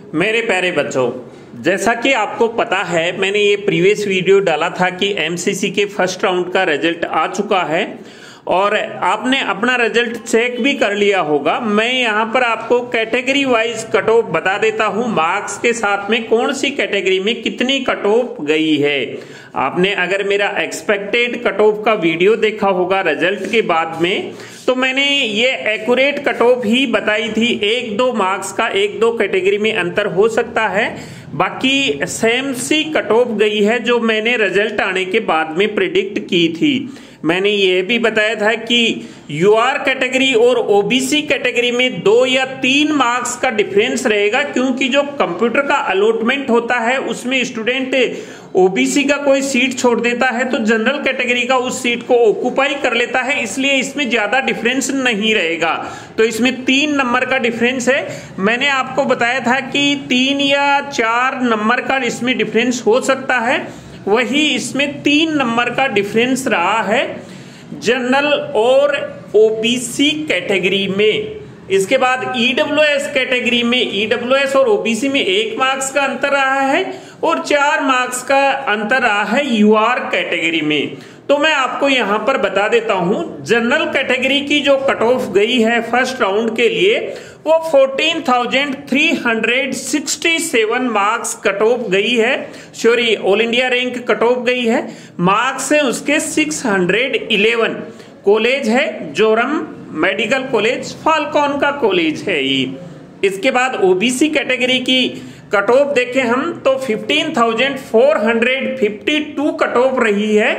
मेरे प्यारे बच्चों, जैसा कि आपको पता है मैंने ये प्रीवियस वीडियो डाला था कि एमसीसी के फर्स्ट राउंड का रिजल्ट आ चुका है और आपने अपना रिजल्ट चेक भी कर लिया होगा। मैं यहाँ पर आपको कैटेगरी वाइज कट ऑफ बता देता हूँ, मार्क्स के साथ में कौन सी कैटेगरी में कितनी कट ऑफ गई है। आपने अगर मेरा एक्सपेक्टेड कट ऑफ का वीडियो देखा होगा रिजल्ट के बाद में, तो मैंने ये एक्यूरेट कट ऑफ ही बताई थी। 1-2 मार्क्स का 1-2 कैटेगरी में अंतर हो सकता है, बाकी सेम सी कट ऑफ गई है जो मैंने रिजल्ट आने के बाद में प्रिडिक्ट की थी। मैंने ये भी बताया था कि यूआर कैटेगरी और ओबीसी कैटेगरी में 2 या 3 मार्क्स का डिफरेंस रहेगा, क्योंकि जो कंप्यूटर का अलॉटमेंट होता है उसमें स्टूडेंट ओबीसी का कोई सीट छोड़ देता है तो जनरल कैटेगरी का उस सीट को ऑक्युपाई कर लेता है, इसलिए इसमें ज्यादा डिफरेंस नहीं रहेगा। तो इसमें 3 नंबर का डिफरेंस है। मैंने आपको बताया था कि 3 या 4 नंबर का इसमें डिफरेंस हो सकता है, वही इसमें 3 नंबर का डिफरेंस रहा है जनरल और ओबीसी कैटेगरी में। इसके बाद ईडब्ल्यूएस कैटेगरी में ईडब्ल्यूएस और ओबीसी में 1 मार्क्स का अंतर रहा है और 4 मार्क्स का अंतर रहा है यूआर कैटेगरी में। तो मैं आपको यहां पर बता देता हूं, जनरल कैटेगरी की जो कट ऑफ गई है फर्स्ट राउंड के लिए वो 14,367 मार्क्स कट ऑफ गई है। Sorry, all India rank cut off गई है। मार्क्स है उसके 611। कॉलेज है जोरम मेडिकल कॉलेज, फाल्कॉन का कॉलेज है ये। इसके बाद ओबीसी कैटेगरी की कट ऑफ देखें हम तो 15,452 कट ऑफ रही है।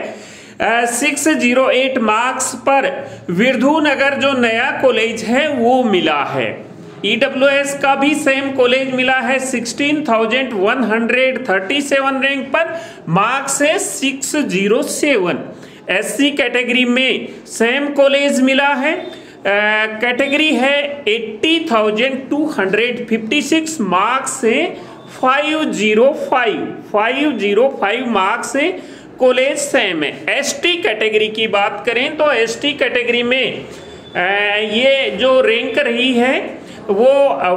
608 मार्क्स पर विरधुनगर जो नया कॉलेज है वो मिला है। ईडब्ल्यूएस का भी सेम कॉलेज मिला है 16,137 रैंक पर, मार्क्स है 607। एससी कैटेगरी में सेम कॉलेज मिला है, कैटेगरी है 80,256, मार्क्स है 505 मार्क्स है, कॉलेज सेम है। एसटी कैटेगरी की बात करें तो एसटी कैटेगरी में ये जो रैंक रही है वो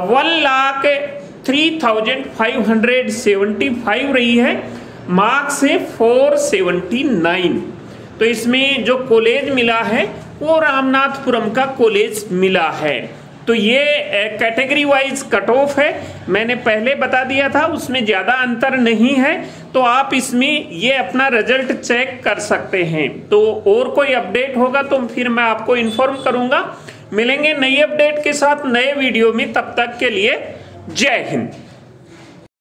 1,03,575 रही है, मार्क्स है 479। तो इसमें जो कॉलेज मिला है वो रामनाथपुरम का कॉलेज मिला है। तो ये कैटेगरी वाइज कट ऑफ है, मैंने पहले बता दिया था, उसमें ज्यादा अंतर नहीं है। तो आप इसमें ये अपना रिजल्ट चेक कर सकते हैं। तो और कोई अपडेट होगा तो फिर मैं आपको इन्फॉर्म करूंगा। मिलेंगे नई अपडेट के साथ नए वीडियो में, तब तक के लिए जय हिंद।